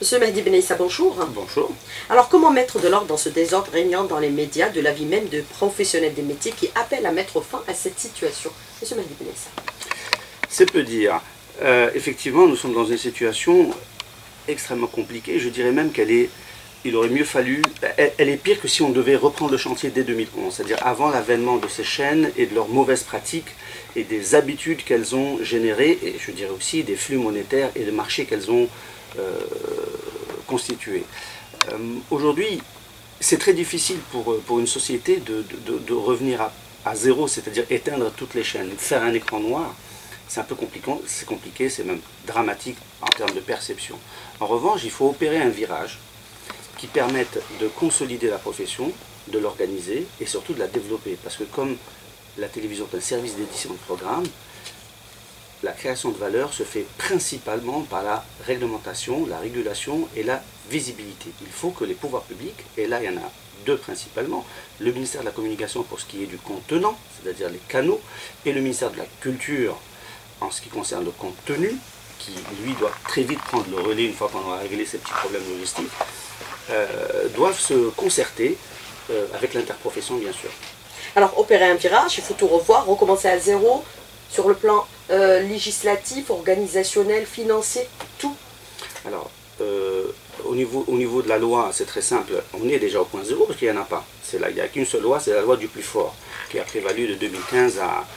Monsieur Mehdi Benaïssa, bonjour. Bonjour. Alors, comment mettre de l'ordre dans ce désordre régnant dans les médias, de la vie même de professionnels des métiers qui appellent à mettre fin à cette situation? Monsieur Mehdi Benaïssa. C'est peu dire. Effectivement, nous sommes dans une situation extrêmement compliquée. Je dirais même il aurait mieux fallu, elle est pire que si on devait reprendre le chantier dès 2011, c'est-à-dire avant l'avènement de ces chaînes et de leurs mauvaises pratiques et des habitudes qu'elles ont générées, et je dirais aussi des flux monétaires et de marchés qu'elles ont constitués. Aujourd'hui, c'est très difficile pour une société de revenir à zéro, c'est-à-dire éteindre toutes les chaînes, faire un écran noir. C'est un peu compliqué, c'est même dramatique en termes de perception. En revanche, il faut opérer un virage qui permette de consolider la profession, de l'organiser et surtout de la développer. Parce que comme la télévision est un service d'édition de programme, la création de valeur se fait principalement par la réglementation, la régulation et la visibilité. Il faut que les pouvoirs publics, et là il y en a deux principalement, le ministère de la Communication pour ce qui est du contenant, c'est-à-dire les canaux, et le ministère de la Culture en ce qui concerne le contenu, qui lui doit très vite prendre le relais une fois qu'on aura réglé ces petits problèmes logistiques, doivent se concerter avec l'interprofession bien sûr. Alors, opérer un virage, il faut tout revoir, recommencer à zéro sur le plan législatif, organisationnel, financier, tout. Alors, au niveau de la loi, c'est très simple, on est déjà au point zéro parce qu'il n'y en a pas. Il n'y a qu'une seule loi, c'est la loi du plus fort, qui a prévalu de 2015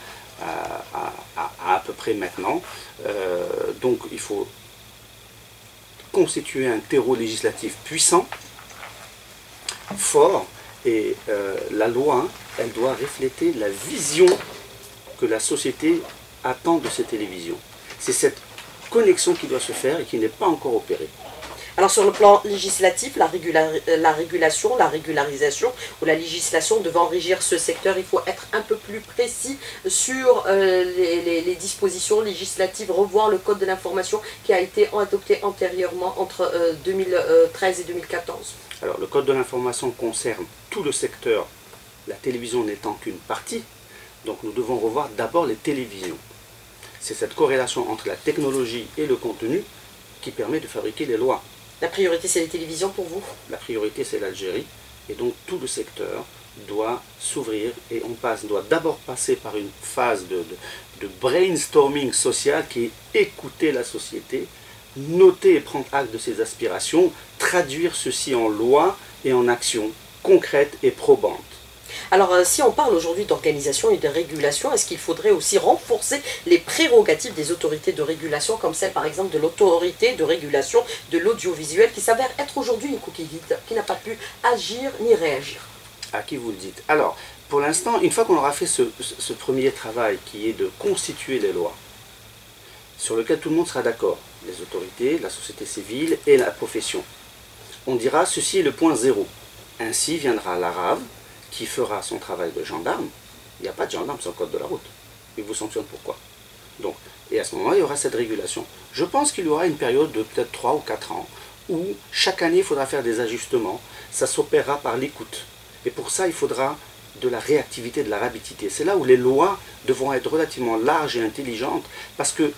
à peu près maintenant. Donc il faut constituer un terreau législatif puissant, fort, et la loi, elle doit refléter la vision que la société attend de ces télévisions. C'est cette connexion qui doit se faire et qui n'est pas encore opérée. Alors sur le plan législatif, la régulation, la régularisation ou la législation devant régir ce secteur, il faut être un peu plus précis sur les dispositions législatives, revoir le code de l'information qui a été adopté antérieurement entre 2013 et 2014. Alors le code de l'information concerne tout le secteur, la télévision n'étant qu'une partie, donc nous devons revoir d'abord les télévisions. C'est cette corrélation entre la technologie et le contenu qui permet de fabriquer les lois. La priorité, c'est les télévisions pour vous? La priorité, c'est l'Algérie. Et donc, tout le secteur doit s'ouvrir et doit d'abord passer par une phase de brainstorming social qui est écouter la société, noter et prendre acte de ses aspirations, traduire ceci en loi et en actions concrètes et probantes. Alors, si on parle aujourd'hui d'organisation et de régulation, est-ce qu'il faudrait aussi renforcer les prérogatives des autorités de régulation, comme celle par exemple de l'autorité de régulation de l'audiovisuel, qui s'avère être aujourd'hui une coquille vide, qui n'a pas pu agir ni réagir? À qui vous le dites? Alors, pour l'instant, une fois qu'on aura fait ce premier travail qui est de constituer les lois, sur lequel tout le monde sera d'accord, les autorités, la société civile et la profession, on dira ceci est le point zéro. Ainsi viendra l'arabe, qui fera son travail de gendarme. Il n'y a pas de gendarme sur le code de la route. Il vous sanctionne pourquoi. Donc, et à ce moment-là, il y aura cette régulation. Je pense qu'il y aura une période de peut-être 3 ou 4 ans où chaque année, il faudra faire des ajustements. Ça s'opérera par l'écoute. Et pour ça, il faudra de la réactivité, de la rapidité. C'est là où les lois devront être relativement larges et intelligentes parce que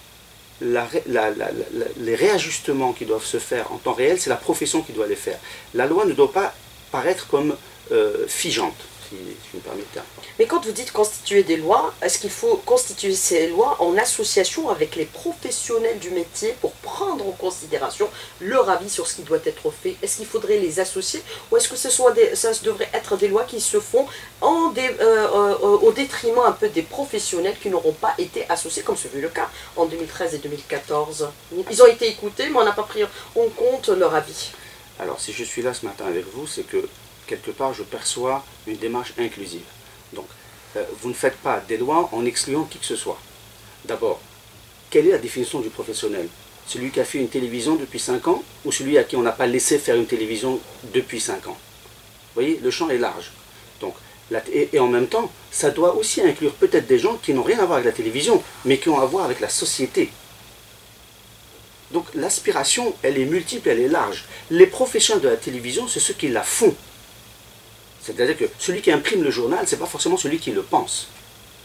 les réajustements qui doivent se faire en temps réel, c'est la profession qui doit les faire. La loi ne doit pas paraître comme figeante, si je me permets le terme. Mais quand vous dites constituer des lois, est-ce qu'il faut constituer ces lois en association avec les professionnels du métier pour prendre en considération leur avis sur ce qui doit être fait? Est-ce qu'il faudrait les associer ou est-ce que ça devrait être des lois qui se font au détriment un peu des professionnels qui n'auront pas été associés, comme ce fut le cas en 2013 et 2014? Ils ont été écoutés, mais on n'a pas pris en compte leur avis. Alors, si je suis là ce matin avec vous, c'est que quelque part, je perçois une démarche inclusive. Donc, vous ne faites pas des lois en excluant qui que ce soit. D'abord, quelle est la définition du professionnel? Celui qui a fait une télévision depuis 5 ans ou celui à qui on n'a pas laissé faire une télévision depuis 5 ans? Vous voyez, le champ est large. Donc, et en même temps, ça doit aussi inclure peut-être des gens qui n'ont rien à voir avec la télévision, mais qui ont à voir avec la société. Donc, l'aspiration, elle est multiple, elle est large. Les professionnels de la télévision, c'est ceux qui la font. C'est-à-dire que celui qui imprime le journal, ce n'est pas forcément celui qui le pense.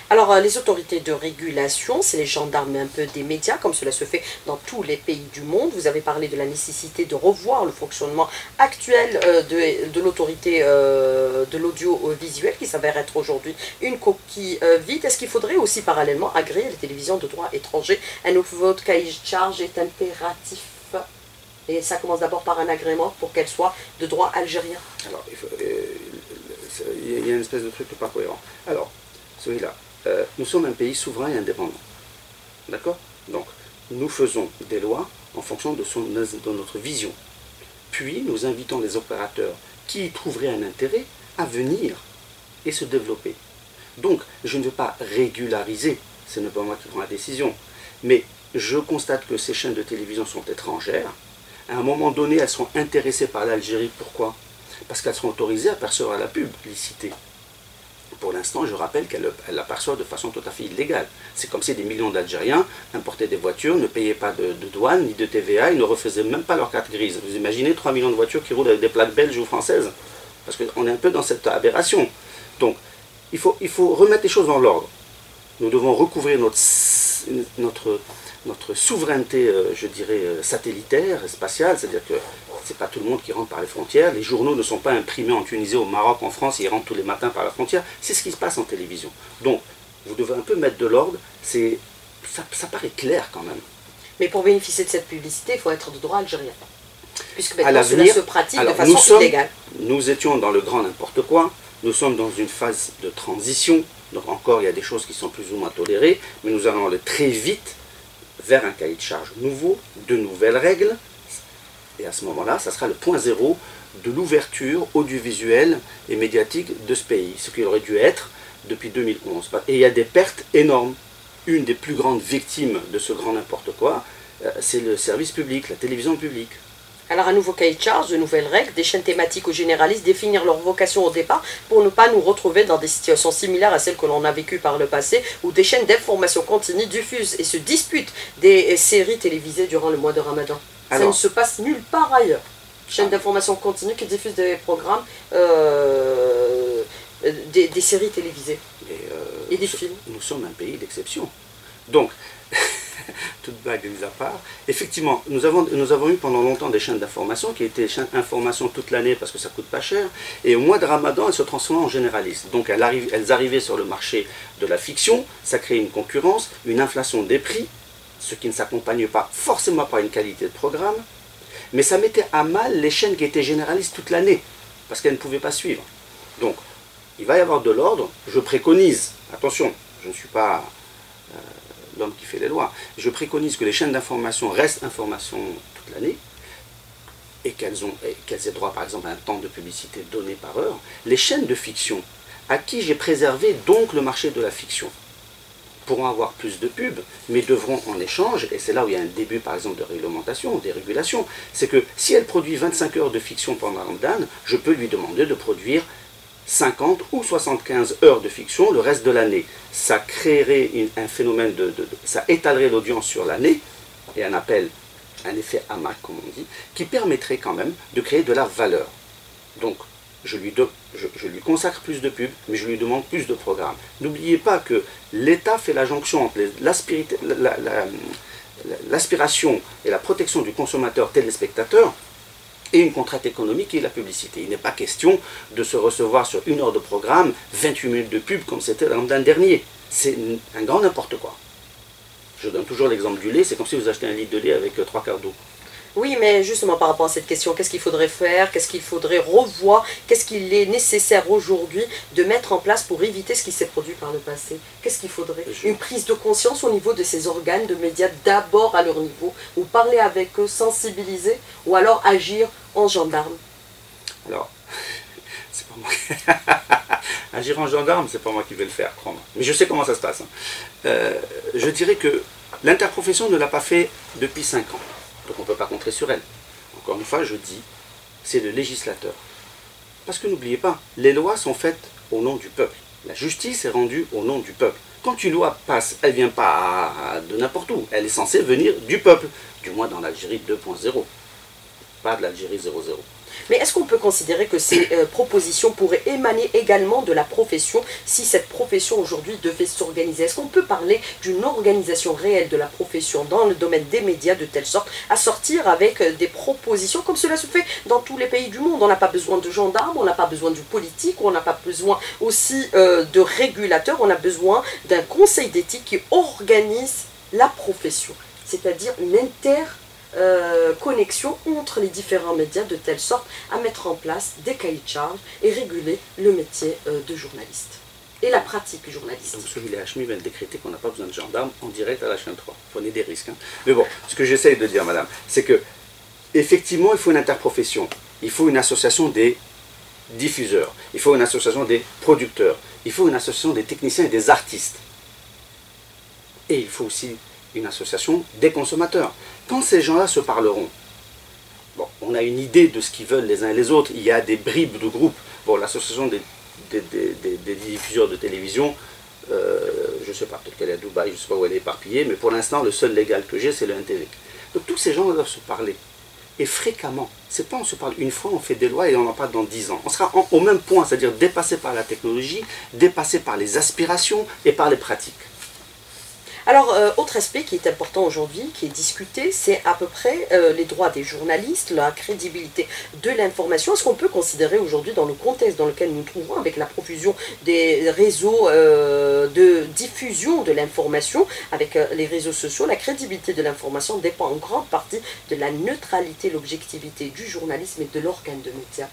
Alors, les autorités de régulation, c'est les gendarmes un peu des médias, comme cela se fait dans tous les pays du monde. Vous avez parlé de la nécessité de revoir le fonctionnement actuel de l'autorité de l'audiovisuel, qui s'avère être aujourd'hui une coquille vide. Est-ce qu'il faudrait aussi parallèlement agréer les télévisions de droit étranger? Un nouveau cahier de charge est impératif. Et ça commence d'abord par un agrément pour qu'elle soit de droit algérien. Alors, il y a une espèce de truc pas cohérent. Alors, celui-là, nous sommes un pays souverain et indépendant. D'accord? Donc, nous faisons des lois en fonction de notre vision. Puis, nous invitons les opérateurs qui y trouveraient un intérêt à venir et se développer. Donc, je ne veux pas régulariser, ce n'est pas moi qui prends la décision, mais je constate que ces chaînes de télévision sont étrangères. À un moment donné, elles sont intéressées par l'Algérie. Pourquoi? Parce qu'elles sont autorisées à percevoir la publicité. Pour l'instant, je rappelle qu'elles la perçoivent de façon tout à fait illégale. C'est comme si des millions d'Algériens importaient des voitures, ne payaient pas de douane ni de TVA, ils ne refaisaient même pas leur carte grise. Vous imaginez 3 millions de voitures qui roulent avec des plaques belges ou françaises? Parce qu'on est un peu dans cette aberration. Donc, il faut remettre les choses dans l'ordre. Nous devons recouvrir notre souveraineté, je dirais, satellitaire, spatiale, c'est-à-dire que ce n'est pas tout le monde qui rentre par les frontières, les journaux ne sont pas imprimés en Tunisie, au Maroc, en France, ils rentrent tous les matins par la frontière, c'est ce qui se passe en télévision. Donc, vous devez un peu mettre de l'ordre, ça paraît clair quand même. Mais pour bénéficier de cette publicité, il faut être de droit algérien. Puisque maintenant cela se pratique de façon illégale. Nous étions dans le grand n'importe quoi, nous sommes dans une phase de transition, donc encore il y a des choses qui sont plus ou moins tolérées, mais nous allons aller très vite vers un cahier de charge nouveau, de nouvelles règles, et à ce moment-là, ça sera le point zéro de l'ouverture audiovisuelle et médiatique de ce pays, ce qu'il aurait dû être depuis 2011. Et il y a des pertes énormes. Une des plus grandes victimes de ce grand n'importe quoi, c'est le service public, la télévision publique. Alors un nouveau cahier de charge, de nouvelles règles, des chaînes thématiques ou généralistes, définir leur vocation au départ pour ne pas nous retrouver dans des situations similaires à celles que l'on a vécues par le passé, où des chaînes d'information continue diffusent et se disputent des séries télévisées durant le mois de Ramadan. Alors, ça ne se passe nulle part ailleurs. Chaînes d'information continue qui diffusent des programmes, des séries télévisées et des films. Nous sommes un pays d'exception. Donc, toute blague mise à part, effectivement, nous avons eu pendant longtemps des chaînes d'information qui étaient des chaînes d'information toute l'année parce que ça coûte pas cher, et au mois de Ramadan, elles se transformaient en généralistes. Donc elles arrivaient sur le marché de la fiction, ça créait une concurrence, une inflation des prix, ce qui ne s'accompagne pas forcément par une qualité de programme, mais ça mettait à mal les chaînes qui étaient généralistes toute l'année, parce qu'elles ne pouvaient pas suivre. Donc, il va y avoir de l'ordre, je préconise, attention, je ne suis pas l'homme qui fait les lois, je préconise que les chaînes d'information restent information toute l'année, et qu'elles aient droit par exemple à un temps de publicité donné par heure. Les chaînes de fiction, à qui j'ai préservé donc le marché de la fiction, pourront avoir plus de pubs, mais devront en échange, et c'est là où il y a un début par exemple de réglementation, des régulations, c'est que si elle produit 25 heures de fiction pendant Ramadan, je peux lui demander de produire 50 ou 75 heures de fiction le reste de l'année. Ça créerait un phénomène ça étalerait l'audience sur l'année, et un effet hamac comme on dit, qui permettrait quand même de créer de la valeur. Donc, je lui consacre plus de pubs, mais je lui demande plus de programmes. N'oubliez pas que l'État fait la jonction entre l'aspiration et la protection du consommateur téléspectateur et une contrainte économique qui est la publicité. Il n'est pas question de se recevoir sur 1 heure de programme, 28 minutes de pub comme c'était le Ramadan dernier. C'est un grand n'importe quoi. Je donne toujours l'exemple du lait, c'est comme si vous achetez un litre de lait avec 3 quarts d'eau. Oui, mais justement par rapport à cette question, qu'est-ce qu'il faudrait faire, qu'est-ce qu'il faudrait revoir, qu'est-ce qu'il est nécessaire aujourd'hui de mettre en place pour éviter ce qui s'est produit par le passé? Qu'est-ce qu'il faudrait? Une prise de conscience au niveau de ces organes de médias, d'abord à leur niveau, ou parler avec eux, sensibiliser, ou alors agir en gendarme? Alors, c'est pas moi qui... Agir en gendarme, c'est pas moi qui vais le faire, crois-moi. Mais je sais comment ça se passe. Je dirais que l'interprofession ne l'a pas fait depuis 5 ans. Donc on ne peut pas compter sur elle. Encore une fois, je dis, c'est le législateur. Parce que n'oubliez pas, les lois sont faites au nom du peuple. La justice est rendue au nom du peuple. Quand une loi passe, elle ne vient pas de n'importe où. Elle est censée venir du peuple, du moins dans l'Algérie 2.0. pas de l'Algérie 0-0. Mais est-ce qu'on peut considérer que ces propositions pourraient émaner également de la profession si cette profession aujourd'hui devait s'organiser? Est-ce qu'on peut parler d'une organisation réelle de la profession dans le domaine des médias de telle sorte à sortir avec des propositions comme cela se fait dans tous les pays du monde? On n'a pas besoin de gendarmes, on n'a pas besoin du politique, on n'a pas besoin aussi de régulateurs, on a besoin d'un conseil d'éthique qui organise la profession, c'est-à-dire une connexion entre les différents médias de telle sorte à mettre en place des cahiers de charges et réguler le métier de journaliste et la pratique journalistique. Donc celui Hachmi vient de décréter qu'on n'a pas besoin de gendarmes en direct à la chaîne 3. Prenez des risques. Hein. Mais bon, ce que j'essaye de dire, madame, c'est que effectivement, il faut une interprofession. Il faut une association des diffuseurs. Il faut une association des producteurs. Il faut une association des techniciens et des artistes. Et il faut aussi une association des consommateurs. Quand ces gens-là se parleront, bon, on a une idée de ce qu'ils veulent les uns et les autres, il y a des bribes de groupes. Bon, l'association des diffuseurs de télévision, je ne sais pas, peut-être qu'elle est à Dubaï, je ne sais pas où elle est éparpillée, mais pour l'instant, le seul légal que j'ai, c'est le NTV. Donc tous ces gens doivent se parler, et fréquemment. C'est pas on se parle une fois, on fait des lois et on en parle dans 10 ans. On sera au même point, c'est-à-dire dépassé par la technologie, dépassé par les aspirations et par les pratiques. Alors, autre aspect qui est important aujourd'hui, qui est discuté, c'est à peu près les droits des journalistes, la crédibilité de l'information. Est-ce qu'on peut considérer aujourd'hui, dans le contexte dans lequel nous nous trouvons, avec la profusion des réseaux de diffusion de l'information, avec les réseaux sociaux, la crédibilité de l'information dépend en grande partie de la neutralité, l'objectivité du journalisme et de l'organe de médias?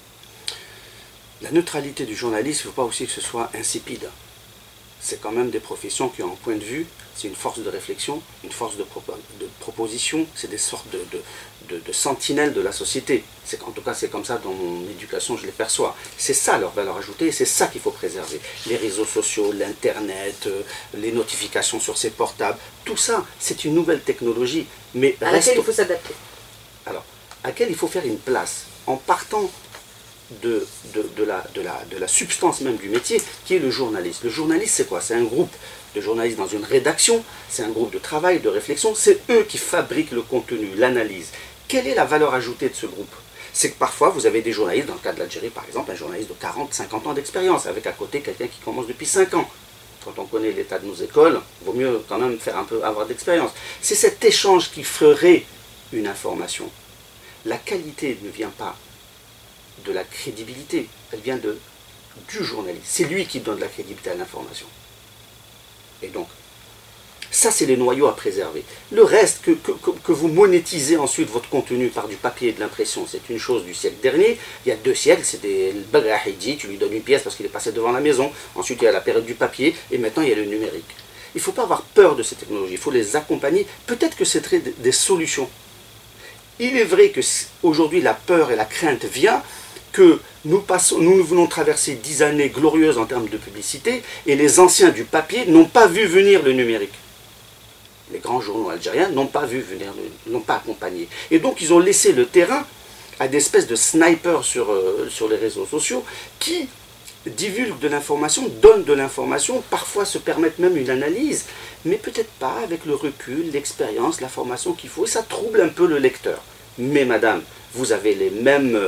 La neutralité du journalisme, il ne faut pas aussi que ce soit insipide. C'est quand même des professions qui ont un point de vue, c'est une force de réflexion, une force de proposition, c'est des sortes de sentinelles de la société. En tout cas, c'est comme ça dans mon éducation, je les perçois. C'est ça leur valeur ajoutée, et c'est ça qu'il faut préserver. Les réseaux sociaux, l'Internet, les notifications sur ses portables, tout ça, c'est une nouvelle technologie. Mais à laquelle il faut s'adapter. Alors, à laquelle il faut faire une place, en partant de la substance même du métier, qui est le journaliste. Le journaliste, c'est quoi? C'est un groupe de journalistes dans une rédaction, c'est un groupe de travail, de réflexion, c'est eux qui fabriquent le contenu, l'analyse. Quelle est la valeur ajoutée de ce groupe? C'est que parfois, vous avez des journalistes, dans le cas de l'Algérie par exemple, un journaliste de 40, 50 ans d'expérience, avec à côté quelqu'un qui commence depuis 5 ans. Quand on connaît l'état de nos écoles, il vaut mieux quand même faire avoir d'expérience. C'est cet échange qui ferait une information. La qualité ne vient pas de la crédibilité, elle vient du journaliste. C'est lui qui donne la crédibilité à l'information. Et donc, ça c'est les noyaux à préserver. Le reste, que vous monétisez ensuite votre contenu par du papier et de l'impression, c'est une chose du siècle dernier. Il y a 2 siècles, c'était le Bagrahidi, tu lui donnes une pièce parce qu'il est passé devant la maison. Ensuite, il y a la période du papier, et maintenant il y a le numérique. Il ne faut pas avoir peur de ces technologies, il faut les accompagner. Peut-être que c'est des solutions. Il est vrai qu'aujourd'hui la peur et la crainte vient que nous venons traverser 10 années glorieuses en termes de publicité, et les anciens du papier n'ont pas vu venir le numérique. Les grands journaux algériens n'ont pas vu venir, n'ont pas accompagné. Et donc ils ont laissé le terrain à des espèces de snipers sur les réseaux sociaux qui divulguent de l'information, donnent de l'information, parfois se permettent même une analyse, mais peut-être pas avec le recul, l'expérience, la formation qu'il faut, et ça trouble un peu le lecteur. Mais madame, vous avez les mêmes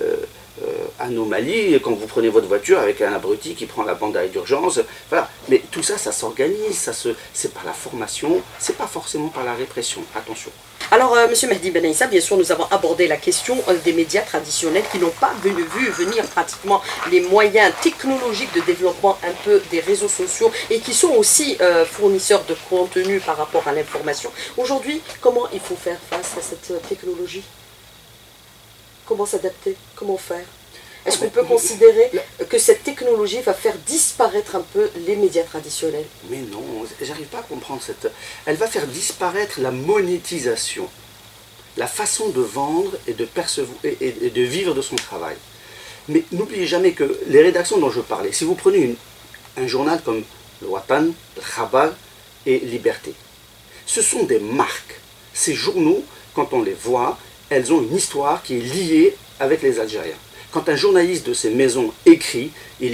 anomalies quand vous prenez votre voiture avec un abruti qui prend la bande d'arrêt d'urgence. Voilà. Mais tout ça, ça s'organise, c'est par la formation, c'est pas forcément par la répression. Attention. Alors, Monsieur Mehdi Ben Aissa, bien sûr, nous avons abordé la question des médias traditionnels qui n'ont pas vu venir pratiquement les moyens technologiques de développement un peu des réseaux sociaux et qui sont aussi fournisseurs de contenu par rapport à l'information. Aujourd'hui, comment il faut faire face à cette technologie? Comment s'adapter? Comment faire? Est-ce qu'on peut considérer que cette technologie va faire disparaître un peu les médias traditionnels? Mais non, j'arrive pas à comprendre cette... Elle va faire disparaître la monétisation, la façon de vendre et de percevoir et de vivre de son travail. Mais n'oubliez jamais que les rédactions dont je parlais, si vous prenez un journal comme le Watan, le Khabar et Liberté, ce sont des marques. Ces journaux, quand on les voit, elles ont une histoire qui est liée avec les Algériens. Quand un journaliste de ces maisons écrit, il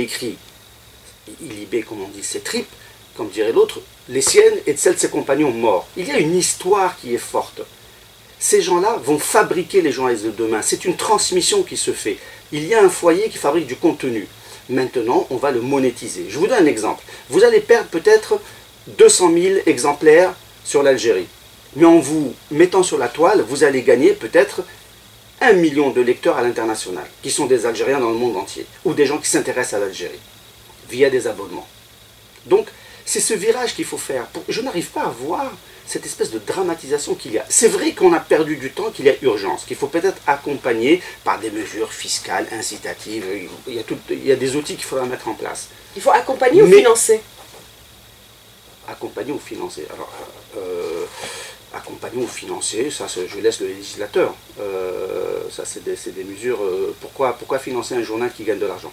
libère, comme on dit, ses tripes, comme dirait l'autre, les siennes et de celles de ses compagnons morts. Il y a une histoire qui est forte. Ces gens-là vont fabriquer les journalistes de demain. C'est une transmission qui se fait. Il y a un foyer qui fabrique du contenu. Maintenant, on va le monétiser. Je vous donne un exemple. Vous allez perdre peut-être 200 000 exemplaires sur l'Algérie. Mais en vous mettant sur la toile, vous allez gagner peut-être 1 million de lecteurs à l'international, qui sont des Algériens dans le monde entier, ou des gens qui s'intéressent à l'Algérie, via des abonnements. Donc, c'est ce virage qu'il faut faire. Je n'arrive pas à voir cette espèce de dramatisation qu'il y a. C'est vrai qu'on a perdu du temps, qu'il y a urgence, qu'il faut peut-être accompagner par des mesures fiscales, incitatives. Il y a des outils qu'il faudra mettre en place. Il faut accompagner ou financer? Accompagner ou financer. Alors, accompagner ou financer, ça je laisse le législateur. Ça c'est des mesures. Pourquoi financer un journal qui gagne de l'argent?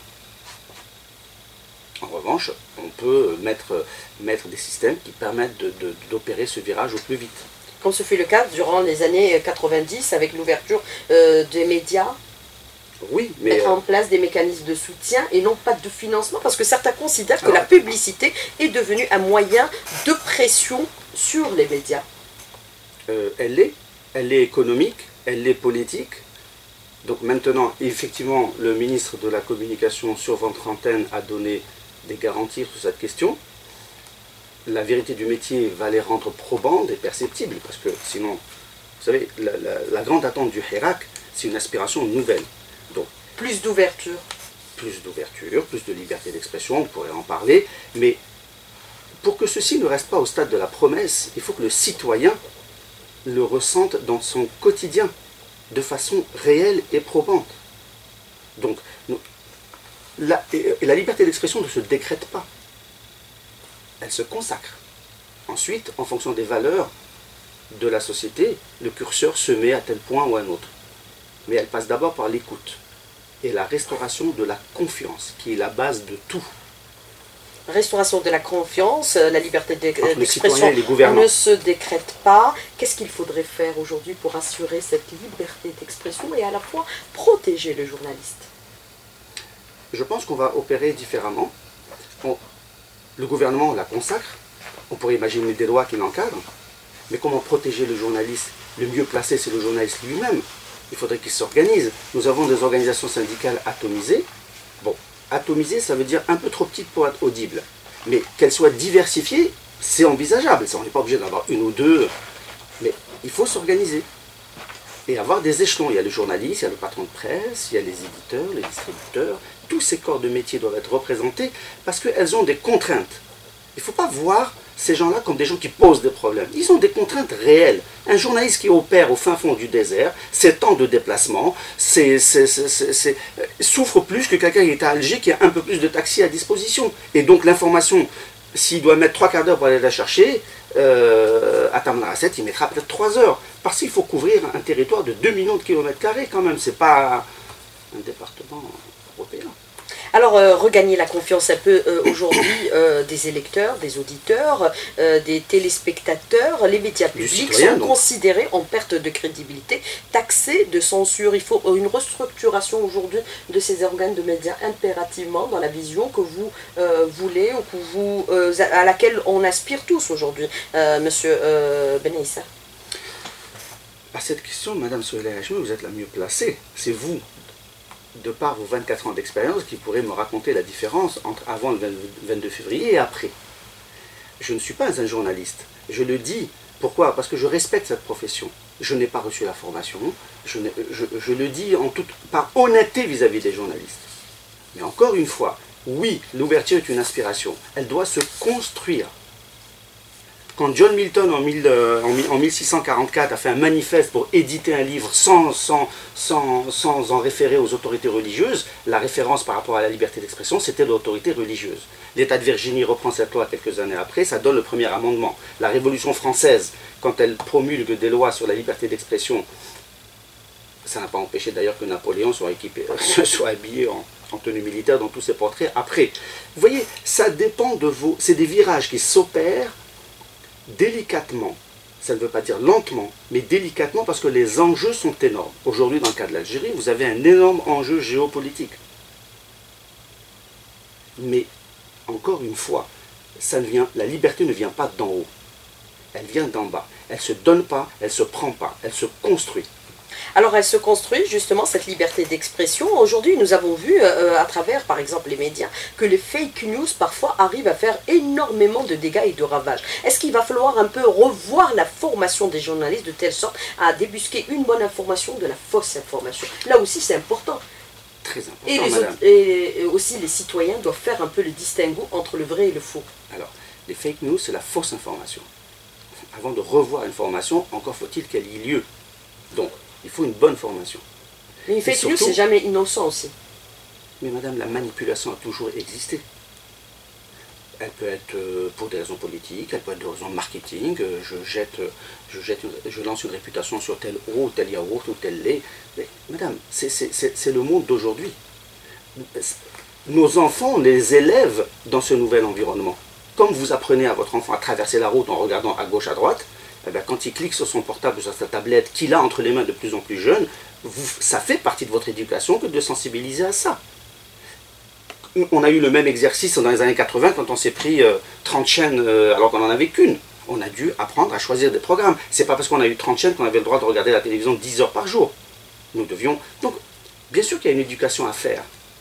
En revanche, on peut mettre des systèmes qui permettent d'opérer ce virage au plus vite. Comme ce fut le cas durant les années 90 avec l'ouverture des médias. Oui, mais mettre en place des mécanismes de soutien et non pas de financement, parce que certains considèrent que la publicité est devenue un moyen de pression sur les médias. Elle est économique, elle est politique. Donc maintenant, effectivement, le ministre de la Communication sur votre antenne a donné des garanties sur cette question. La vérité du métier va les rendre probantes et perceptibles, parce que sinon, vous savez, la grande attente du Hirak, c'est une aspiration nouvelle. Donc, plus d'ouverture. Plus d'ouverture, plus de liberté d'expression, on pourrait en parler, mais pour que ceci ne reste pas au stade de la promesse, il faut que le citoyen le ressente dans son quotidien, de façon réelle et probante. Donc, la liberté d'expression ne se décrète pas. Elle se consacre. Ensuite, en fonction des valeurs de la société, le curseur se met à tel point ou à un autre. Mais elle passe d'abord par l'écoute et la restauration de la confiance, qui est la base de tout. Restauration de la confiance, la liberté d'expression ne se décrète pas. Qu'est-ce qu'il faudrait faire aujourd'hui pour assurer cette liberté d'expression et à la fois protéger le journaliste? Je pense qu'on va opérer différemment. Le gouvernement la consacre. On pourrait imaginer des lois qui l'encadrent. Mais comment protéger le journaliste? Le mieux placé, c'est le journaliste lui-même. Il faudrait qu'il s'organise. Nous avons des organisations syndicales atomisées. Bon, atomisées, ça veut dire un peu trop petites pour être audibles. Mais qu'elles soient diversifiées, c'est envisageable. On n'est pas obligé d'avoir une ou deux. Mais il faut s'organiser. Et avoir des échelons. Il y a le journaliste, il y a le patron de presse, il y a les éditeurs, les distributeurs. Tous ces corps de métier doivent être représentés parce qu'elles ont des contraintes. Il ne faut pas voir ces gens-là comme des gens qui posent des problèmes. Ils ont des contraintes réelles. Un journaliste qui opère au fin fond du désert, ses temps de déplacement, souffre plus que quelqu'un qui est à Alger, qui a un peu plus de taxi à disposition. Et donc l'information, s'il doit mettre 3 quarts d'heure pour aller la chercher, à Tamanrasset, il mettra peut-être 3 heures. Parce qu'il faut couvrir un territoire de 2 millions de kilomètres carrés quand même. C'est pas un département européen. Alors, regagner la confiance un peu aujourd'hui des électeurs, des auditeurs, des téléspectateurs. Les médias publics sont considérés en perte de crédibilité, taxés de censure. Il faut une restructuration aujourd'hui de ces organes de médias impérativement dans la vision que vous voulez ou que vous, à laquelle on aspire tous aujourd'hui, Monsieur Benaïssa. À cette question, Madame Soleil Hachmi, vous êtes la mieux placée. C'est vous, de par vos 24 ans d'expérience, qui pourrez me raconter la différence entre avant le 22 février et après. Je ne suis pas un journaliste. Je le dis. Pourquoi? Parce que je respecte cette profession. Je n'ai pas reçu la formation. Je le dis par honnêteté vis-à-vis des journalistes. Mais encore une fois, oui, l'ouverture est une aspiration. Elle doit se construire. Quand John Milton, en 1644, a fait un manifeste pour éditer un livre sans en référer aux autorités religieuses, la référence par rapport à la liberté d'expression, c'était l'autorité religieuse. L'État de Virginie reprend cette loi quelques années après, ça donne le premier amendement. La Révolution française, quand elle promulgue des lois sur la liberté d'expression, ça n'a pas empêché d'ailleurs que Napoléon soit habillé en tenue militaire dans tous ses portraits après. Vous voyez, ça dépend de vos... C'est des virages qui s'opèrent délicatement, ça ne veut pas dire lentement, mais délicatement parce que les enjeux sont énormes. Aujourd'hui, dans le cas de l'Algérie, vous avez un énorme enjeu géopolitique. Mais, encore une fois, la liberté ne vient pas d'en haut, elle vient d'en bas. Elle se donne pas, elle se prend pas, elle se construit. Alors elle se construit justement cette liberté d'expression. Aujourd'hui nous avons vu à travers par exemple les médias que les fake news parfois arrivent à faire énormément de dégâts et de ravages. Est-ce qu'il va falloir un peu revoir la formation des journalistes de telle sorte à débusquer une bonne information de la fausse information? Là aussi c'est important. Très important, madame. Et aussi les citoyens doivent faire un peu le distinguo entre le vrai et le faux. Alors les fake news c'est la fausse information. Avant de revoir une formation, encore faut-il qu'elle ait lieu. Donc il faut une bonne formation. Mais une fake news, c'est jamais innocent aussi. Mais madame, la manipulation a toujours existé. Elle peut être pour des raisons politiques, elle peut être des raisons marketing. Je lance une réputation sur tel eau, tel yaourt ou tel lait. Mais madame, c'est le monde d'aujourd'hui. Nos enfants, on les élève dans ce nouvel environnement. Comme vous apprenez à votre enfant à traverser la route en regardant à gauche, à droite, eh bien, quand il clique sur son portable ou sur sa tablette qu'il a entre les mains de plus en plus jeune, ça fait partie de votre éducation que de sensibiliser à ça. On a eu le même exercice dans les années 80 quand on s'est pris 30 chaînes alors qu'on n'en avait qu'une. On a dû apprendre à choisir des programmes. C'est pas parce qu'on a eu 30 chaînes qu'on avait le droit de regarder la télévision 10 heures par jour. Nous devions... Donc, bien sûr qu'il y a une éducation à faire.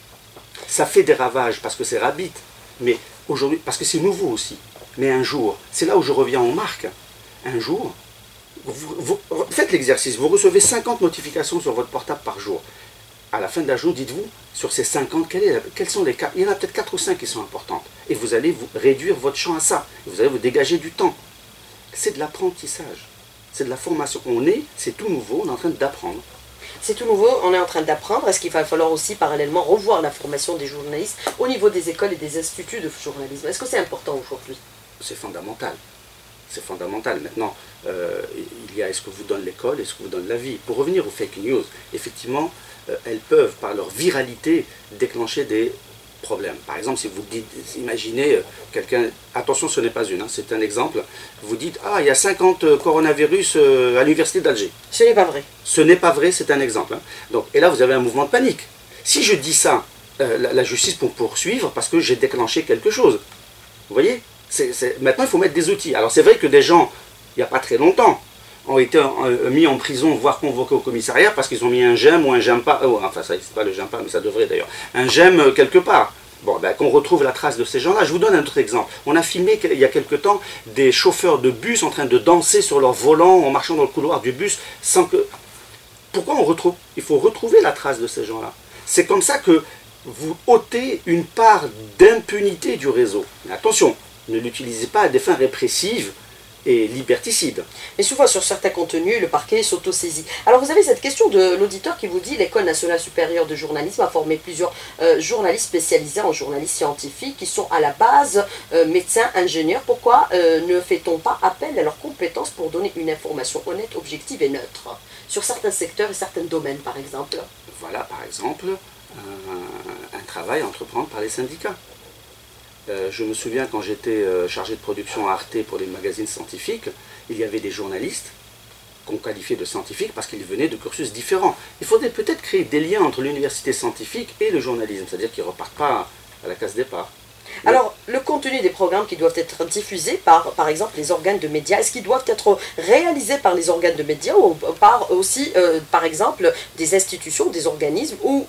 Ça fait des ravages parce que c'est rapide. Mais aujourd'hui, parce que c'est nouveau aussi. Mais un jour, c'est là où je reviens aux marques. Un jour, vous faites l'exercice, vous recevez 50 notifications sur votre portable par jour. À la fin de la journée, dites-vous, sur ces 50, quelles sont les cas? Il y en a peut-être 4 ou 5 qui sont importantes. Et vous allez vous réduire votre champ à ça. Vous allez vous dégager du temps. C'est de l'apprentissage. C'est de la formation. C'est tout nouveau, on est en train d'apprendre. C'est tout nouveau, on est en train d'apprendre. Est-ce qu'il va falloir aussi parallèlement revoir la formation des journalistes au niveau des écoles et des instituts de journalisme? Est-ce que c'est important aujourd'hui? C'est fondamental. C'est fondamental. Maintenant, il y a est-ce que vous donne l'école, est-ce que vous donne la vie. Pour revenir aux fake news, effectivement, elles peuvent, par leur viralité, déclencher des problèmes. Par exemple, si vous dites, imaginez quelqu'un, attention, ce n'est pas une, hein, c'est un exemple, vous dites, ah, il y a 50 coronavirus à l'université d'Alger. Ce n'est pas vrai. Ce n'est pas vrai, c'est un exemple. Hein. Donc, et là, vous avez un mouvement de panique. Si je dis ça, la justice peut poursuivre parce que j'ai déclenché quelque chose. Vous voyez? Maintenant, il faut mettre des outils. Alors, c'est vrai que des gens, il n'y a pas très longtemps, ont été mis en prison, voire convoqués au commissariat parce qu'ils ont mis un j'aime ou un j'aime pas. Enfin, ça n'existe pas le j'aime pas, mais ça devrait d'ailleurs. Un j'aime quelque part. Bon, ben, qu'on retrouve la trace de ces gens-là. Je vous donne un autre exemple. On a filmé il y a quelque temps des chauffeurs de bus en train de danser sur leur volant en marchant dans le couloir du bus sans que... Pourquoi on retrouve? Il faut retrouver la trace de ces gens-là. C'est comme ça que vous ôtez une part d'impunité du réseau. Mais attention, ne l'utilisez pas à des fins répressives et liberticides. Et souvent sur certains contenus, le parquet s'autosaisit. Alors vous avez cette question de l'auditeur qui vous dit l'École nationale supérieure de journalisme a formé plusieurs journalistes spécialisés en journalisme scientifique qui sont à la base médecins, ingénieurs. Pourquoi ne fait-on pas appel à leurs compétences pour donner une information honnête, objective et neutre sur certains secteurs et certains domaines par exemple? Voilà par exemple un travail à entreprendre par les syndicats. Je me souviens quand j'étais chargé de production à Arte pour les magazines scientifiques, il y avait des journalistes qu'on qualifiait de scientifiques parce qu'ils venaient de cursus différents. Il faudrait peut-être créer des liens entre l'université scientifique et le journalisme, c'est-à-dire qu'ils ne repartent pas à la case départ. Alors, le contenu des programmes qui doivent être diffusés par exemple, les organes de médias, est-ce qu'ils doivent être réalisés par les organes de médias ou par aussi, par exemple, des institutions, des organismes ou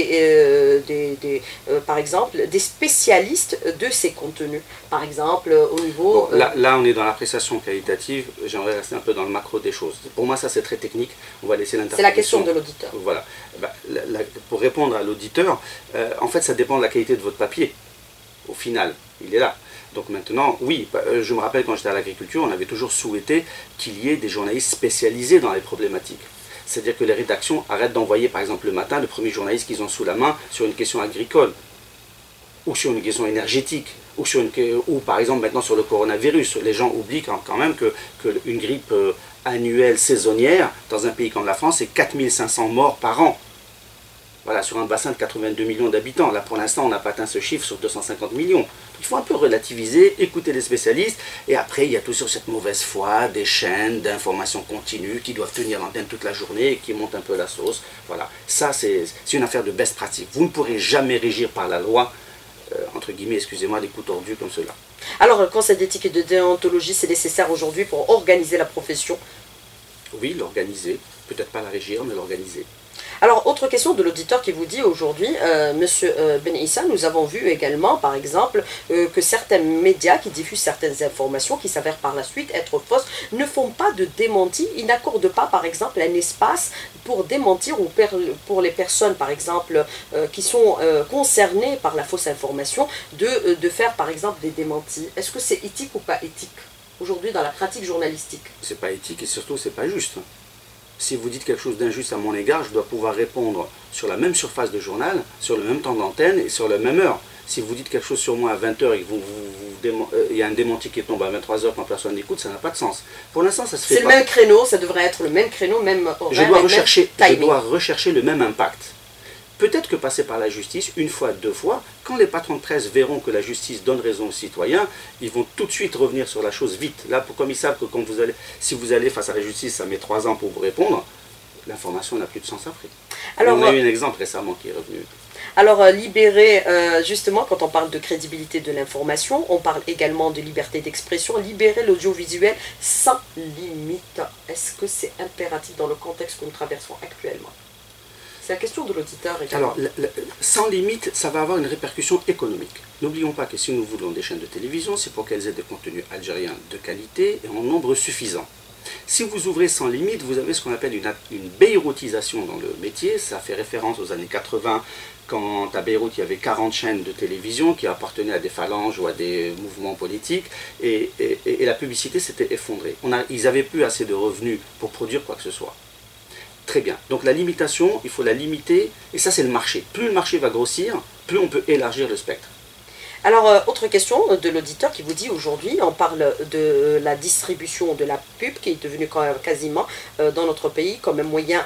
par exemple, des spécialistes de ces contenus? Par exemple, au niveau... Bon, là, on est dans l'appréciation qualitative, j'aimerais rester un peu dans le macro des choses. Pour moi, ça, c'est très technique, on va laisser l'interprétation. C'est la question de l'auditeur. Voilà. Pour répondre à l'auditeur, en fait, ça dépend de la qualité de votre papier. Au final, il est là. Donc maintenant, oui, je me rappelle quand j'étais à l'agriculture, on avait toujours souhaité qu'il y ait des journalistes spécialisés dans les problématiques. C'est-à-dire que les rédactions arrêtent d'envoyer, par exemple, le matin, le premier journaliste qu'ils ont sous la main sur une question agricole, ou sur une question énergétique, ou par exemple maintenant sur le coronavirus. Les gens oublient quand même qu'une grippe annuelle saisonnière, dans un pays comme la France, c'est 4500 morts par an. Voilà, sur un bassin de 82 millions d'habitants. Là, pour l'instant, on n'a pas atteint ce chiffre sur 250 millions. Il faut un peu relativiser, écouter les spécialistes, et après, il y a toujours cette mauvaise foi des chaînes d'information continue qui doivent tenir l'antenne toute la journée et qui montent un peu la sauce. Voilà, ça, c'est une affaire de best pratique. Vous ne pourrez jamais régir par la loi entre guillemets, excusez-moi, des coups tordus comme cela. Alors, le conseil d'éthique et de déontologie, c'est nécessaire aujourd'hui pour organiser la profession? Oui, l'organiser, peut-être pas la régir, mais l'organiser. Alors, autre question de l'auditeur qui vous dit aujourd'hui, Monsieur Ben Issa, nous avons vu également, par exemple, que certains médias qui diffusent certaines informations qui s'avèrent par la suite être fausses ne font pas de démenti, ils n'accordent pas, par exemple, un espace pour démentir ou pour les personnes, par exemple, qui sont concernées par la fausse information, de faire, par exemple, des démentis. Est-ce que c'est éthique ou pas éthique aujourd'hui dans la pratique journalistique? C'est pas éthique et surtout, c'est pas juste. Si vous dites quelque chose d'injuste à mon égard, je dois pouvoir répondre sur la même surface de journal, sur le même temps d'antenne et sur la même heure. Si vous dites quelque chose sur moi à 20 h et qu'il y a un démenti qui tombe à 23 h quand personne n'écoute, ça n'a pas de sens. Pour l'instant, ça se fait pas. C'est le même créneau, ça devrait être le même créneau, même horaire, je dois même rechercher le même impact. Peut-être que passer par la justice, une fois, deux fois, quand les patrons de presse verront que la justice donne raison aux citoyens, ils vont tout de suite revenir sur la chose vite. Là, comme ils savent que si vous allez face à la justice, ça met 3 ans pour vous répondre, l'information n'a plus de sens après. Alors, on a eu un exemple récemment qui est revenu. Alors, libérer, justement, quand on parle de crédibilité de l'information, on parle également de liberté d'expression, libérer l'audiovisuel sans limite. Est-ce que c'est impératif dans le contexte que nous traversons actuellement? C'est la question de l'auditeur également. Alors, sans limite, ça va avoir une répercussion économique. N'oublions pas que si nous voulons des chaînes de télévision, c'est pour qu'elles aient des contenus algériens de qualité et en nombre suffisant. Si vous ouvrez sans limite, vous avez ce qu'on appelle une beyroutisation dans le métier. Ça fait référence aux années 80, quand à Beyrouth, il y avait 40 chaînes de télévision qui appartenaient à des phalanges ou à des mouvements politiques, et la publicité s'était effondrée. Ils n'avaient plus assez de revenus pour produire quoi que ce soit. Très bien. Donc la limitation, il faut la limiter, et ça c'est le marché. Plus le marché va grossir, plus on peut élargir le spectre. Alors, autre question de l'auditeur qui vous dit aujourd'hui, on parle de la distribution de la pub qui est devenue quasiment dans notre pays comme un moyen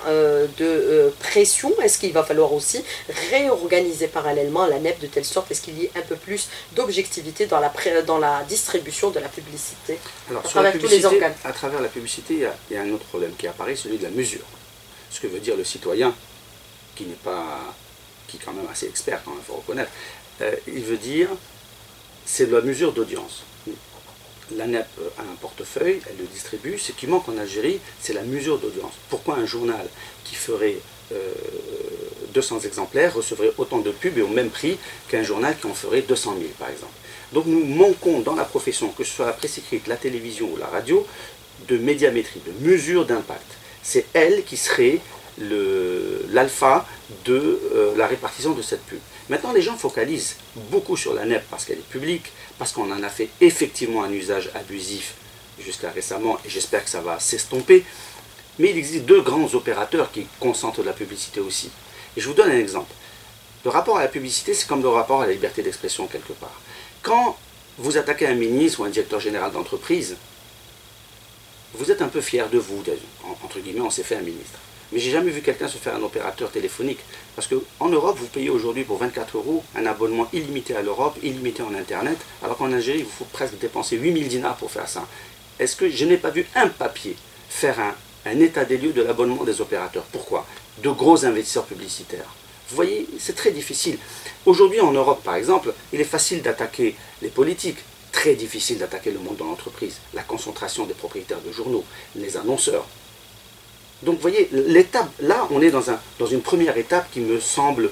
de pression. Est-ce qu'il va falloir aussi réorganiser parallèlement la NEP de telle sorte est-ce qu'il y ait un peu plus d'objectivité dans la distribution de la publicité? Alors, à travers tous les organes. À travers la publicité, il y a un autre problème qui apparaît, celui de la mesure. Ce que veut dire le citoyen, qui est quand même assez expert, quand même, il faut reconnaître, il veut dire, c'est de la mesure d'audience. La NEP a un portefeuille, elle le distribue, ce qui manque en Algérie, c'est la mesure d'audience. Pourquoi un journal qui ferait 200 exemplaires recevrait autant de pubs et au même prix qu'un journal qui en ferait 200 000, par exemple? Donc nous manquons dans la profession, que ce soit la presse écrite, la télévision ou la radio, de médiamétrie, de mesure d'impact. C'est elle qui serait l'alpha de la répartition de cette pub. Maintenant, les gens focalisent beaucoup sur la NEP parce qu'elle est publique, parce qu'on en a fait effectivement un usage abusif jusqu'à récemment, et j'espère que ça va s'estomper. Mais il existe deux grands opérateurs qui concentrent de la publicité aussi. Et je vous donne un exemple. Le rapport à la publicité, c'est comme le rapport à la liberté d'expression quelque part. Quand vous attaquez un ministre ou un directeur général d'entreprise, vous êtes un peu fier de vous, entre guillemets, on s'est fait un ministre. Mais j'ai jamais vu quelqu'un se faire un opérateur téléphonique. Parce qu'en Europe, vous payez aujourd'hui pour 24 € un abonnement illimité à l'Europe, illimité en Internet, alors qu'en Algérie, il vous faut presque dépenser 8000 dinars pour faire ça. Est-ce que je n'ai pas vu un papier faire un état des lieux de l'abonnement des opérateurs? Pourquoi? De gros investisseurs publicitaires. Vous voyez, c'est très difficile. Aujourd'hui, en Europe, par exemple, il est facile d'attaquer les politiques. Très difficile d'attaquer le monde de l'entreprise, la concentration des propriétaires de journaux, les annonceurs. Donc vous voyez, l'étape, là on est dans une première étape qui me semble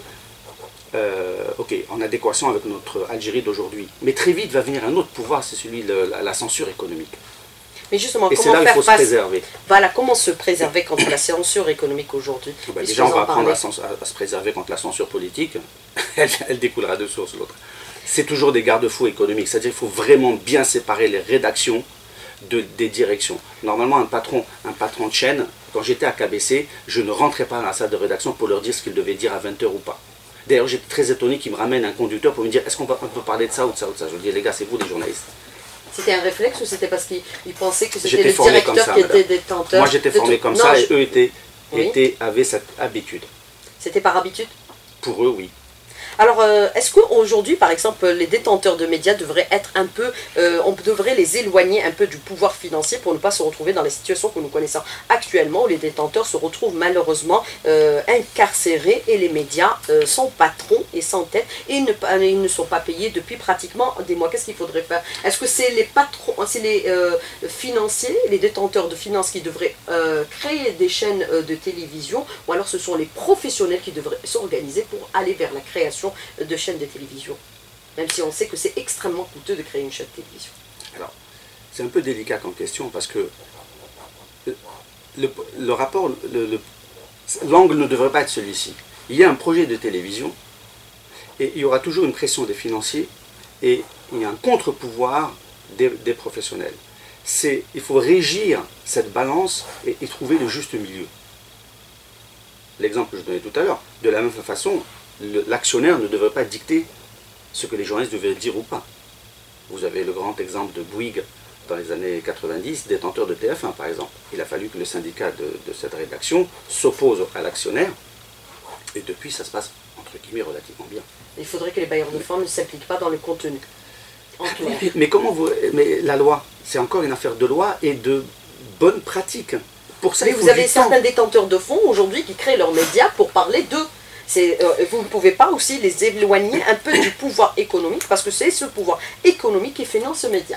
en adéquation avec notre Algérie d'aujourd'hui. Mais très vite va venir un autre pouvoir, c'est celui de la censure économique. Mais justement, et c'est là qu'il faut se préserver. Voilà, comment se préserver contre la censure économique aujourd'hui? Déjà, on va apprendre à se préserver contre la censure politique. Elle découlera de source, l'autre. C'est toujours des garde-fous économiques. C'est-à-dire qu'il faut vraiment bien séparer les rédactions des directions. Normalement, un patron de chaîne, quand j'étais à KBC, je ne rentrais pas dans la salle de rédaction pour leur dire ce qu'ils devaient dire à 20 h ou pas. D'ailleurs, j'étais très étonné qu'ils me ramènent un conducteur pour me dire est-ce qu'on peut parler de ça ou de ça ou de ça. Je lui dis les gars, c'est vous les journalistes. C'était un réflexe ou c'était parce qu'ils pensaient que c'était le directeur qui était détenteur? Moi j'étais formé comme ça et eux avaient cette habitude. C'était par habitude? Pour eux, oui. Alors, est-ce qu'aujourd'hui, par exemple, les détenteurs de médias devraient être un peu, on devrait les éloigner un peu du pouvoir financier pour ne pas se retrouver dans les situations que nous connaissons actuellement, où les détenteurs se retrouvent malheureusement incarcérés et les médias sont patrons et sans tête et ils ne sont pas payés depuis pratiquement des mois. Qu'est-ce qu'il faudrait faire? Est-ce que c'est les patrons, c'est les financiers, les détenteurs de finances qui devraient créer des chaînes de télévision, ou alors ce sont les professionnels qui devraient s'organiser pour aller vers la création de chaînes de télévision, même si on sait que c'est extrêmement coûteux de créer une chaîne de télévision. Alors, c'est un peu délicat comme question parce que le rapport, l'angle ne devrait pas être celui-ci. Il y a un projet de télévision et il y aura toujours une pression des financiers et il y a un contre-pouvoir des professionnels. Il faut régir cette balance et trouver le juste milieu. L'exemple que je donnais tout à l'heure, de la même façon, l'actionnaire ne devrait pas dicter ce que les journalistes devaient dire ou pas. Vous avez le grand exemple de Bouygues dans les années 90, détenteur de TF1 par exemple. Il a fallu que le syndicat de cette rédaction s'oppose à l'actionnaire, et depuis ça se passe entre guillemets relativement bien. Il faudrait que les bailleurs de fonds ne s'impliquent pas dans le contenu. Mais la loi, c'est encore une affaire de loi et de bonnes pratiques. Pour ça, mais vous avez certains détenteurs de fonds aujourd'hui qui créent leurs médias pour parler d'eux. Vous ne pouvez pas aussi les éloigner un peu du pouvoir économique, parce que c'est ce pouvoir économique qui finance ce média.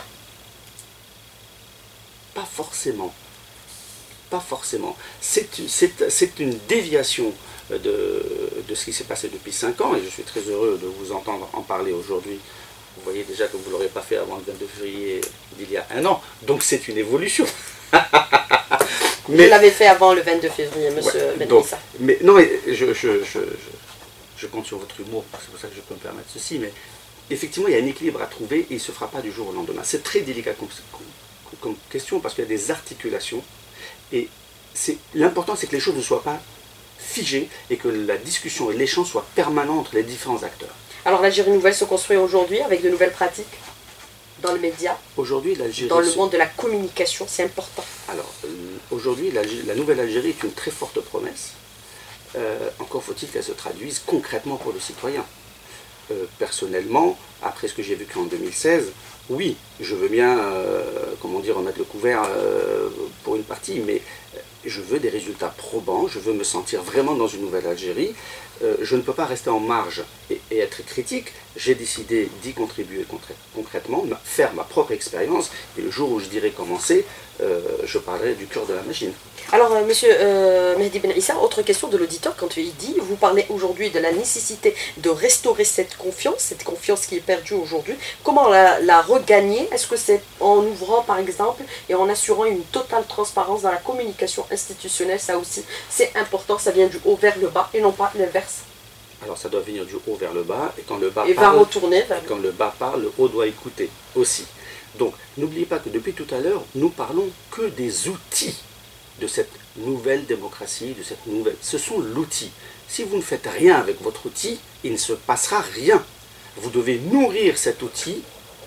Pas forcément. Pas forcément. C'est une déviation de ce qui s'est passé depuis 5 ans, et je suis très heureux de vous entendre en parler aujourd'hui. Vous voyez déjà que vous ne l'aurez pas fait avant le 22 février d'il y a 1 an, donc c'est une évolution. Mais, vous l'avez fait avant le 22 février, monsieur Benissa. Mais non, mais je compte sur votre humour, c'est pour ça que je peux me permettre ceci, mais effectivement, il y a un équilibre à trouver et il ne se fera pas du jour au lendemain. C'est très délicat comme question parce qu'il y a des articulations et l'important, c'est que les choses ne soient pas figées et que la discussion et l'échange soient permanents entre les différents acteurs. Alors l'Algérie nouvelle se construit aujourd'hui avec de nouvelles pratiques dans le média, aujourd'hui, l'Algérie, dans le monde de la communication, c'est important. Alors, aujourd'hui, la nouvelle Algérie est une très forte promesse. Encore faut-il qu'elle se traduise concrètement pour le citoyen. Personnellement, après ce que j'ai vécu en 2016, oui, je veux bien, comment dire, remettre le couvert pour une partie, mais je veux des résultats probants, je veux me sentir vraiment dans une nouvelle Algérie. Je ne peux pas rester en marge et être critique. J'ai décidé d'y contribuer concrètement, faire ma propre expérience, et le jour où je dirai commencer, je parlerai du cœur de la machine. Alors, monsieur Mehdi Benissa, autre question de l'auditeur, quand il dit, vous parlez aujourd'hui de la nécessité de restaurer cette confiance qui est perdue aujourd'hui. Comment la regagner? Est-ce que c'est en ouvrant, par exemple, et en assurant une totale transparence dans la communication institutionnelle? Ça aussi, c'est important, ça vient du haut vers le bas et non pas l'inverse. Alors ça doit venir du haut vers le bas, et quand le bas quand le bas parle, le haut doit écouter aussi. Donc n'oubliez pas que depuis tout à l'heure, nous parlons que des outils de cette nouvelle démocratie, de cette nouvelle... Ce sont l'outil. Si vous ne faites rien avec votre outil, il ne se passera rien. Vous devez nourrir cet outil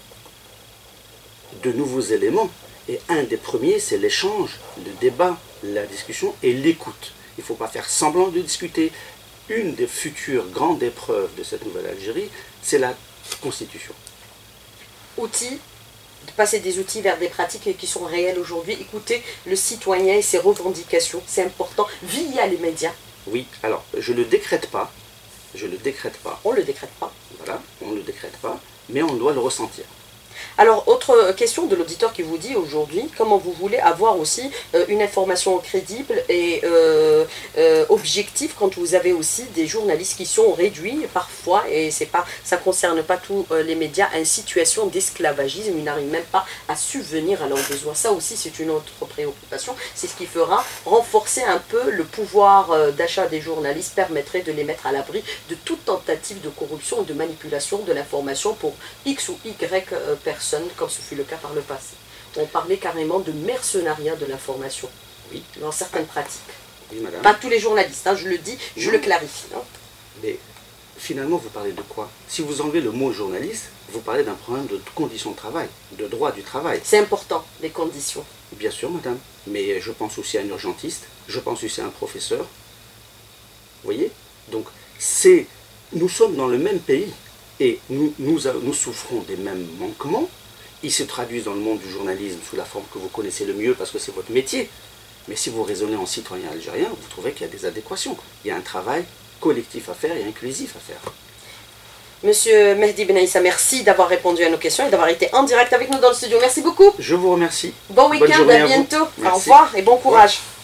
de nouveaux éléments. Et un des premiers, c'est l'échange, le débat, la discussion et l'écoute. Il ne faut pas faire semblant de discuter. Une des futures grandes épreuves de cette nouvelle Algérie, c'est la Constitution. Outils, de passer des outils vers des pratiques qui sont réelles aujourd'hui. Écoutez le citoyen et ses revendications, c'est important, via les médias. Oui, alors, je ne le décrète pas. Je ne le décrète pas. On ne le décrète pas. Voilà, on ne le décrète pas, mais on doit le ressentir. Alors, autre question de l'auditeur qui vous dit aujourd'hui, comment vous voulez avoir aussi une information crédible et objective quand vous avez aussi des journalistes qui sont réduits parfois, et ça ne concerne pas tous les médias, à une situation d'esclavagisme, ils n'arrivent même pas à subvenir à leurs besoins. Ça aussi, c'est une autre préoccupation. C'est ce qui fera renforcer un peu le pouvoir d'achat des journalistes, permettrait de les mettre à l'abri de toute tentative de corruption ou de manipulation de l'information pour X ou Y personnes, comme ce fut le cas par le passé. On parlait carrément de mercenariat de l'information, oui, dans certaines pratiques. Oui, madame. Pas tous les journalistes, hein, je le dis, je le clarifie. Hein. Mais finalement, vous parlez de quoi? Si vous enlevez le mot journaliste, vous parlez d'un problème de conditions de travail, de droit du travail. C'est important, les conditions. Bien sûr, madame. Mais je pense aussi à un urgentiste, je pense aussi à un professeur. Vous voyez? Donc, c'est nous sommes dans le même pays et nous souffrons des mêmes manquements. Ils se traduisent dans le monde du journalisme sous la forme que vous connaissez le mieux parce que c'est votre métier. Mais si vous raisonnez en citoyen algérien, vous trouverez qu'il y a des adéquations. Il y a un travail collectif à faire et inclusif à faire. Monsieur Mehdi Benaïssa, merci d'avoir répondu à nos questions et d'avoir été en direct avec nous dans le studio. Merci beaucoup. Je vous remercie. Bon week-end, à bientôt. Au revoir et bon courage.